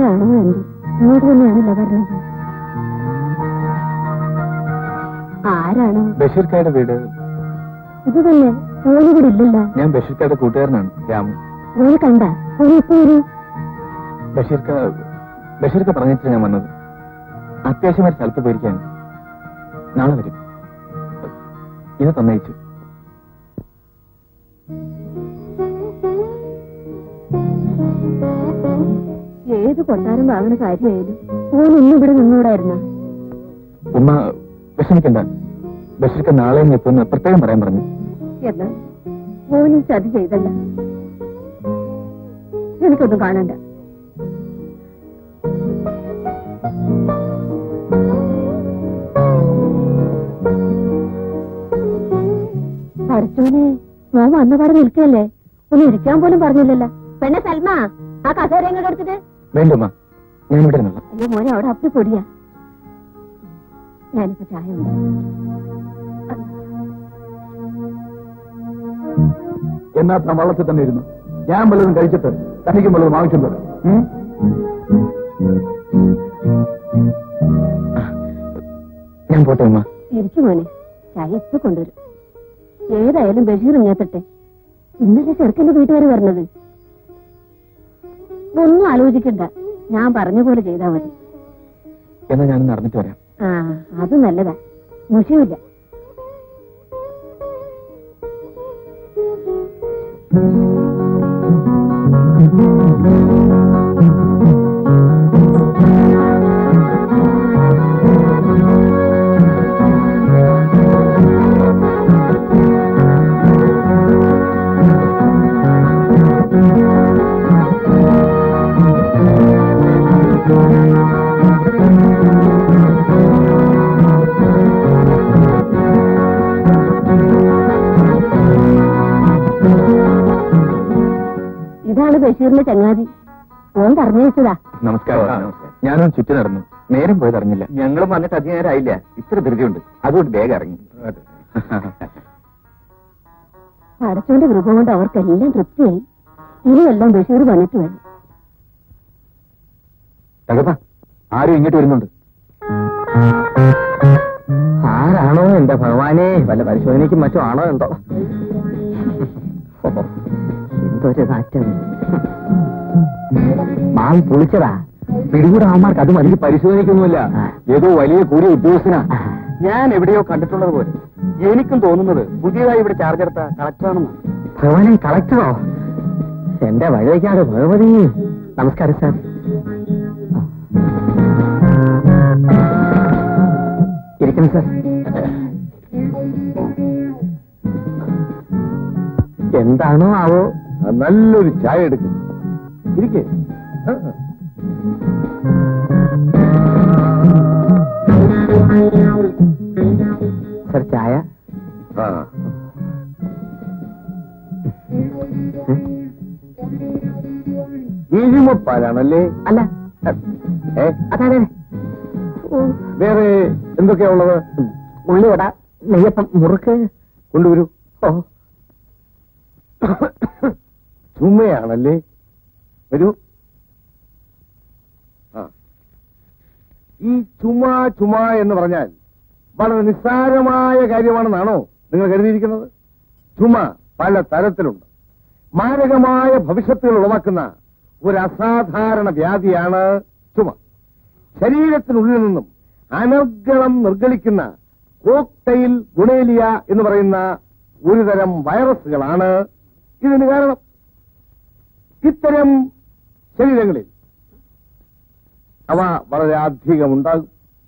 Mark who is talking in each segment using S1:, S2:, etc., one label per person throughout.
S1: ആരാണോ എന്ത് ഇങ്ങോട്ട് തന്നെയാണല്ലോ പറഞ്ഞത്. ആരാണോ?
S2: ബഷീർക്കായുടെ വീട്
S1: ഇത് തന്നെ. ഓന് കൂടെ ഇല്ലല്ലോ.
S2: ഞാൻ ബഷീർക്കായുടെ കൂട്ടുകാരനാണ്, രാമു.
S1: ഓന് കണ്ട ഓന് ഇപ്പൊ വരൂ.
S2: ബഷീർക്ക് പറഞ്ഞിട്ട് ഞാൻ വന്നത്. അത്യാവശ്യമായി സ്ഥലത്ത് പോയിരിക്കാൻ നാളെ വരും. ഇത് തന്നയിച്ചു.
S1: ഏത് കൊട്ടാരം വാങ്ങുന്ന കാര്യമായാലും ഓൻ ഇന്ന് ഇവിടെ നിന്നൂടായിരുന്ന.
S2: ഉമ്മ വിഷമിക്കണ്ട, ബഷീർക്ക് നാളെ എത്തുമെന്ന് പ്രത്യേകം പറയാൻ പറഞ്ഞു.
S1: എന്നാ ഓനും ചതി ചെയ്തല്ല. എനിക്കൊന്നും കാണണ്ട. പഠിച്ചോനെ, മോൻ വന്നപാടെ നിൽക്കല്ലേ, ഒന്ന് ഇരിക്കാൻ പോലും പറഞ്ഞില്ലല്ലോ. പെണ്ണെ സൽമ, ആ കസേര എങ്ങോട്ട് എടുത്തിട്ട്.
S2: വേണ്ടുമ്മ, ഞാൻ ഇവിടെ നിന്നുള്ള.
S1: അയ്യോ മോനെ, അവിടെ അപ്പി പൊടിയാ. ഞാനിപ്പോ ചായ ഉണ്ട്.
S2: എന്നാ വള്ളത്തിൽ തന്നെ ഇരുന്നു. ഞാൻ വല്ലതും കഴിച്ചിട്ട് തനിക്കും വല്ലതും ആവശ്യം വരും. ഞാൻ പോട്ടെ അമ്മ.
S1: ഇരിക്കും മോനെ, ചായ ഇപ്പൊ കൊണ്ടുവരും. ഏതായാലും ബഷീർ ഇങ്ങെത്തട്ടെ. ഇന്നലെ ചെറുക്കന്റെ വീട്ടുകാർ പറഞ്ഞത്. ഒന്നും ആലോചിക്കണ്ട, ഞാൻ പറഞ്ഞ പോലെ ചെയ്താ മതി.
S2: എന്നാ ഞാനൊന്ന് അറിഞ്ഞിട്ട് വരാം.
S1: ആ, അത് നല്ലതാ. മുഷിയില്ല. ഇതാണ് ബഷീറിന്റെ ചങ്ങാതി. ഓൻ പറഞ്ഞയച്ചതാ.
S2: നമസ്കാരം. ഞാനൊന്ന് ചുറ്റി നടന്നു, നേരം പോയത് അറിഞ്ഞില്ല. ഞങ്ങളും വന്നിട്ട് അധികം നേരം ആയില്ല. ഇത്ര ധൃതിയുണ്ട്, അതുകൊണ്ട് വേഗം ഇറങ്ങി.
S1: അടച്ചോന്റെ കൃപ കൊണ്ട് അവർക്കെല്ലാം തൃപ്തിയായി. ഇനിയെല്ലാം ബഷീർ വന്നിട്ട് വേണം.
S2: തകപ്പ, ആരും ഇങ്ങോട്ട് വരുന്നുണ്ട്.
S3: ആരാണോ എന്റെ ഭഗവാനെ, വല്ല പരിശോധനയ്ക്കും മറ്റോ ആണോ എന്തോ. എന്തൊരു കാറ്റം. മാൻ പൊളിച്ചതാ. പിടികൂടാവന്മാർക്ക് അത് മതി.
S2: പരിശോധിക്കൊന്നുമില്ല, ഏതോ വലിയ കൂടിയ ഉദ്യോഗസ്ഥനാ. ഞാൻ എവിടെയോ കണ്ടിട്ടുള്ളത് പോലെ. എനിക്കും തോന്നുന്നത് പുതിയതായി ഇവിടെ ചാർജ് എടുത്ത കളക്ടറാണെന്ന്.
S3: ഭഗവാനെ, കളക്ടറോ? എന്റെ വഴിവയ്ക്കാതെ ഭഗവതി. നമസ്കാരം സാർ. ഇരിക്കണം സാർ. എന്താണോ ആവോ.
S2: നല്ലൊരു ചായ എടുക്കും. ഇരിക്കേ.
S3: സാർ ചായ.
S2: ഈഴുമപ്പാലാണല്ലേ?
S3: അല്ല, അതെ.
S2: വേറെ എന്തൊക്കെയാ ഉള്ളത്?
S3: ഉള്ളിവട, നെയ്യപ്പം, മുറുക്ക്.
S2: കൊണ്ടുവരൂ.
S3: ഓ,
S2: ചുമയാണല്ലേ? വരൂ. ഈ ചുമ എന്ന് പറഞ്ഞാൽ വളരെ നിസ്സാരമായ കാര്യമാണെന്നാണോ നിങ്ങൾ കരുതിയിരിക്കുന്നത്? ചുമ പല തരത്തിലുണ്ട്. മാരകമായ ഭവിഷ്യത്തുകൾ ഉളവാക്കുന്ന ഒരു അസാധാരണ വ്യാധിയാണ് ചുമ. ശരീരത്തിനുള്ളിൽ നിന്നും അനർഗളം നിർഗളിക്കുന്ന കോക്ടെയിൽ ഗുണേലിയ എന്ന് പറയുന്ന ഒരുതരം വൈറസുകളാണ് ഇതിന് കാരണം. ഇത്തരം ശരീരങ്ങളിൽ അവ വളരെ അധികമുണ്ടാകും.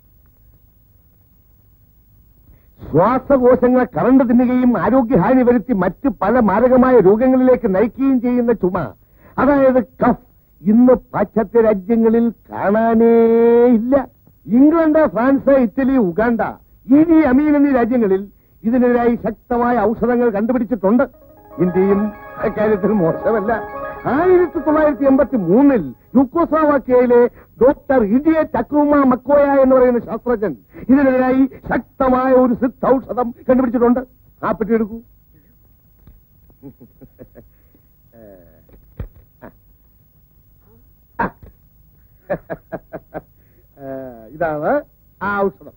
S2: ശ്വാസകോശങ്ങളെ കറണ്ട് തിന്നുകയും ആരോഗ്യഹാനി വരുത്തി മറ്റ് പല മാരകമായ രോഗങ്ങളിലേക്ക് നയിക്കുകയും ചെയ്യുന്ന ചുമ, അതായത് കഫ്, ഇന്ന് പാശ്ചാത്യ രാജ്യങ്ങളിൽ കാണാനേ ഇല്ല. England, France, Italy, Uganda, Idi, Amin എന്നീ രാജ്യങ്ങളിൽ ഇതിനെതിരായി ശക്തമായ ഔഷധങ്ങൾ കണ്ടുപിടിച്ചിട്ടുണ്ട്. ഇന്ത്യയും അക്കാര്യത്തിൽ മോശമല്ല. 1983 യുഗോസ്ലാവാക്യയിലെ ഡോക്ടർ ഇഡിയെ ടക്കൂമ മക്കോയ എന്ന് പറയുന്ന ശാസ്ത്രജ്ഞൻ ഇതിനെതിരായി ശക്തമായ ഒരു സിദ്ധൌഷധം കണ്ടുപിടിച്ചിട്ടുണ്ട്. ആ പെട്ടി എടുക്കൂ. ഇതാണ് ആ ഔഷധം.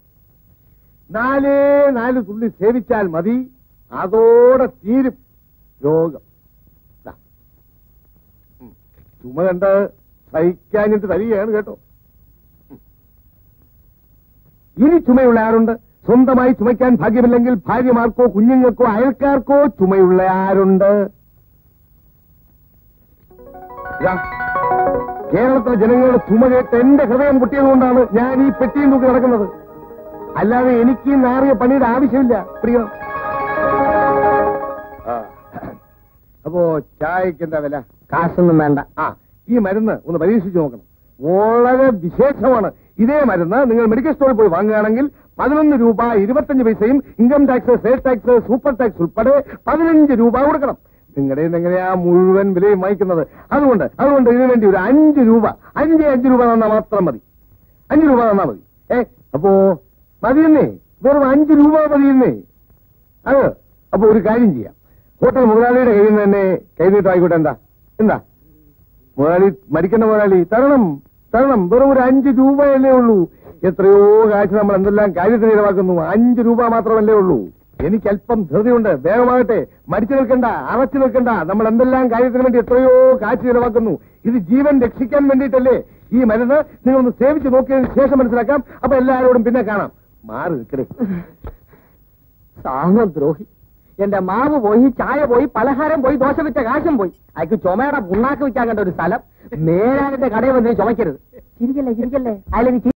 S2: 4 തുള്ളി സേവിച്ചാൽ മതി, അതോടെ തീരും രോഗം. ചുമ കണ്ട് സഹിക്കാഞ്ഞിട്ട് തരികയാണ് കേട്ടോ. ഇനി ചുമയുള്ള ആരുണ്ട്? സ്വന്തമായി ചുമയ്ക്കാൻ ഭാഗ്യമില്ലെങ്കിൽ ഭാര്യമാർക്കോ കുഞ്ഞുങ്ങൾക്കോ അയൽക്കാർക്കോ ചുമയുള്ള ആരുണ്ട്? കേരളത്തിലെ ജനങ്ങളുടെ ചുമ കേട്ട് എന്റെ ഹൃദയം പൊട്ടിയതുകൊണ്ടാണ് ഞാൻ ഈ പെട്ടിയും തൂക്കി നടക്കുന്നത്. അല്ലാതെ എനിക്ക് നാറിയ പണിയുടെ ആവശ്യമില്ല പ്രിയ. അപ്പോ ചായക്ക് എന്താ വില?
S3: കാശൊന്നും വേണ്ട.
S2: ഈ മരുന്ന് ഒന്ന് പരീക്ഷിച്ചു നോക്കണം, വളരെ വിശേഷമാണ്. ഇതേ മരുന്ന് നിങ്ങൾ മെഡിക്കൽ സ്റ്റോറിൽ പോയി വാങ്ങുകയാണെങ്കിൽ 11 രൂപ 25 പൈസയും income tax, sale tax, super tax ഉൾപ്പെടെ 15 രൂപ കൊടുക്കണം. നിങ്ങളുടെ എങ്ങനെയാ മുഴുവൻ വിലയും വാങ്ങിക്കുന്നത്? അതുകൊണ്ട് ഇതിനു വേണ്ടി ഒരു 5 രൂപ 5 രൂപ തന്നാൽ മാത്രം മതി. 5 രൂപ തന്നാൽ മതി. അപ്പോ മതിയെന്നേ, വെറും 5 രൂപ മതിയെന്നേ. അപ്പൊ ഒരു കാര്യം ചെയ്യാം, ഹോട്ടൽ മുതലാളിയുടെ കയ്യിൽ നിന്ന് തന്നെ കൈനീട്ടമായിക്കോട്ടെ. എന്താ മുതലാളി, മരിക്കുന്ന മുതലാളി തരണം. വെറും ഒരു 5 രൂപയല്ലേ ഉള്ളൂ. എത്രയോ കാശ് നമ്മൾ എന്തെല്ലാം കാര്യത്തിന് ചിലവാക്കുന്നു, 5 രൂപ മാത്രമല്ലേ ഉള്ളൂ. എനിക്കല്പം ധൃതിയുണ്ട്, വേഗമാകട്ടെ. മരിച്ചു നിൽക്കണ്ട, അറച്ചു നിൽക്കണ്ട. നമ്മൾ എന്തെല്ലാം കാര്യത്തിന് വേണ്ടി എത്രയോ കാശ് ചിലവാക്കുന്നു. ഇത് ജീവൻ രക്ഷിക്കാൻ വേണ്ടിയിട്ടല്ലേ. ഈ മരുന്ന് നിങ്ങളൊന്ന് സേവിച്ച് നോക്കിയതിന് ശേഷം മനസ്സിലാക്കാം. അപ്പൊ എല്ലാവരോടും പിന്നെ കാണാം. മാറി നിൽക്കണേ
S3: സാമദ്രോഹി. എന്റെ മാവ് പോയി, ചായ പോയി, പലഹാരം പോയി, ദോശ വിറ്റ കാശും പോയി. അയക്ക് ചുമയുടെ പുണ്ണാക്ക് വിൽക്കാൻ കണ്ട ഒരു സ്ഥലം. നേരാന്റെ കടയിൽ വന്ന് ചുമക്കരുത്. ചിരിക്കല്ലേ അല്ലെങ്കിൽ